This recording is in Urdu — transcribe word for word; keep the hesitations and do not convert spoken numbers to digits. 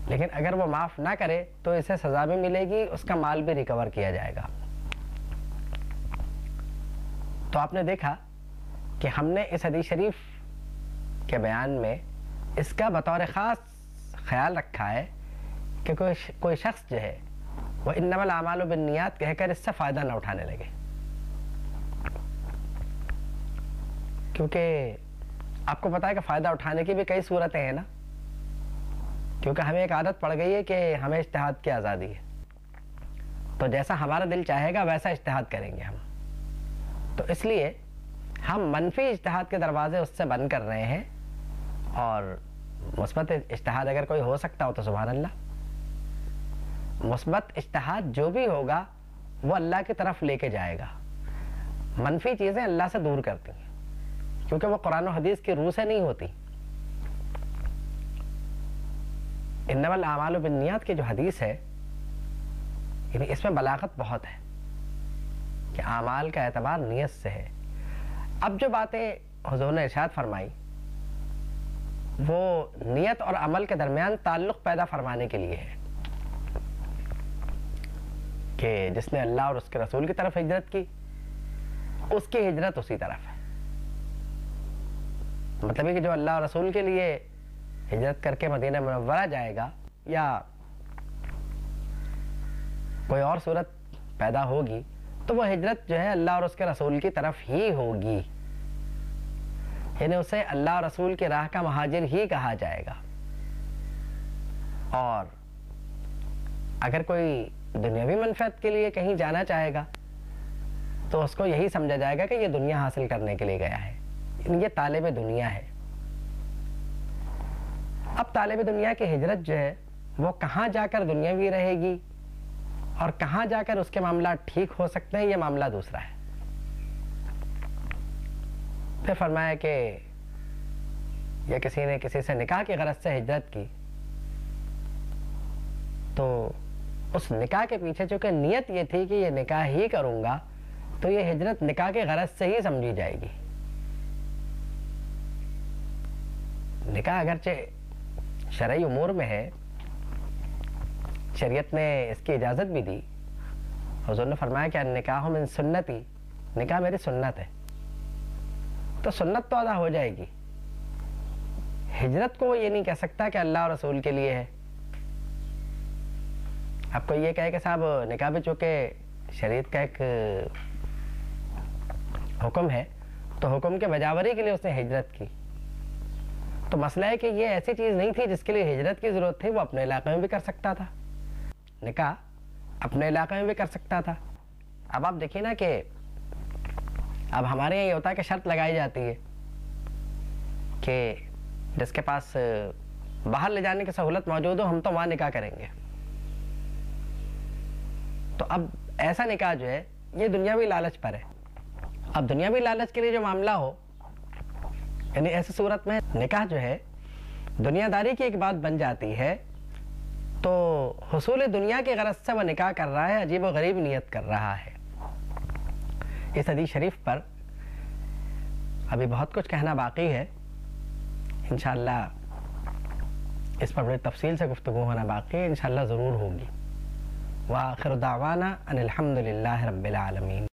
لیکن اگر وہ معاف نہ کرے تو اسے سزا بھی ملے گی، اس کا مال بھی ریکور کیا جائے گا۔ تو آپ نے دیکھا کہ ہم نے اس حدیث شریف کے بیان میں اس کا بطور خاص خیال رکھا ہے کہ کوئی کوئی شخص جو ہے وہ انما الاعمال بالنیات کہہ کر اس سے فائدہ نہ اٹھانے لگے، کیونکہ آپ کو پتا ہے کہ فائدہ اٹھانے کی بھی کئی صورتیں ہیں نا، کیونکہ ہمیں ایک عادت پڑ گئی ہے کہ ہمیں اجتہاد کی آزادی ہے، تو جیسا ہمارا دل چاہے گا ویسا اجتہاد کریں گے ہم۔ تو اس لیے ہم منفی اجتہاد کے دروازے اس سے بند کر رہے ہیں، اور مثبت اجتہاد اگر کوئی ہو سکتا ہو تو سبحان اللہ۔ مثبت اجتہاد جو بھی ہوگا وہ اللہ کی طرف لے کے جائے گا، منفی چیزیں اللہ سے دور کرتی ہیں، کیونکہ وہ قرآن و حدیث کی روح سے نہیں ہوتی۔ انما الاعمال بالنیات کی جو حدیث ہے، یعنی اس میں بلاغت بہت ہے کہ اعمال کا اعتبار نیت سے ہے۔ اب جو باتیں حضور نے ارشاد فرمائی وہ نیت اور عمل کے درمیان تعلق پیدا فرمانے کے لیے ہے کہ جس نے اللہ اور اس کے رسول کی طرف ہجرت کی اس کی ہجرت اسی طرف ہے۔ مطلب ہے کہ جو اللہ اور رسول کے لیے ہجرت کر کے مدینہ منورہ جائے گا یا کوئی اور صورت پیدا ہوگی تو وہ ہجرت جو ہے اللہ اور اس کے رسول کی طرف ہی ہوگی، یعنی اسے اللہ اور رسول کی راہ کا مہاجر ہی کہا جائے گا۔ اور اگر کوئی دنیاوی منفعت کے لیے کہیں جانا چاہے گا تو اس کو یہی سمجھا جائے گا کہ یہ دنیا حاصل کرنے کے لیے گیا ہے، یعنی یہ طالب دنیا ہے۔ اب طالب دنیا کی ہجرت جو ہے وہ کہاں جا کر دنیاوی رہے گی اور کہاں جا کر اس کے معاملات ٹھیک ہو سکتے ہیں، یہ معاملہ دوسرا ہے۔ پھر فرمایا کہ یا کسی نے کسی سے نکاح کی غرض سے ہجرت کی تو اس نکاح کے پیچھے چونکہ نیت یہ تھی کہ یہ نکاح ہی کروں گا تو یہ ہجرت نکاح کی غرض سے ہی سمجھی جائے گی۔ نکاح اگرچہ شرعی امور میں ہے، شریعت نے اس کی اجازت بھی دی، حضور نے فرمایا کہ نکاح من سنتی، نکاح میری سنت ہے، تو سنت تو ادا ہو جائے گی۔ ہجرت کو وہ یہ نہیں کہہ سکتا کہ اللہ اور رسول کے لیے ہے۔ آپ کو یہ کہے کہ صاحب نکاح بھی چونکہ شریعت کا ایک حکم ہے تو حکم کے بجاوری کے لیے اس نے ہجرت کی، تو مسئلہ ہے کہ یہ ایسی چیز نہیں تھی جس کے لیے ہجرت کی ضرورت تھی، وہ اپنے علاقے میں بھی کر سکتا تھا، نکاح اپنے علاقے میں بھی کر سکتا تھا۔ اب آپ دیکھیے نا کہ اب ہمارے یہاں یہ ہوتا ہے کہ شرط لگائی جاتی ہے کہ جس کے پاس باہر لے جانے کی سہولت موجود ہو ہم تو وہاں نکاح کریں گے۔ تو اب ایسا نکاح جو ہے یہ دنیاوی لالچ پر ہے۔ اب دنیاوی لالچ کے لیے جو معاملہ ہو، یعنی ایسی صورت میں نکاح جو ہے دنیا داری کی ایک بات بن جاتی ہے، تو حصول دنیا کی غرض سے وہ نکاح کر رہا ہے، عجیب و غریب نیت کر رہا ہے۔ اس حدیث شریف پر ابھی بہت کچھ کہنا باقی ہے، انشاءاللہ اس پر بڑی تفصیل سے گفتگو ہونا باقی ہے، انشاءاللہ ضرور ہوگی۔ وآخر دعوانا ان الحمد للہ رب العالمین۔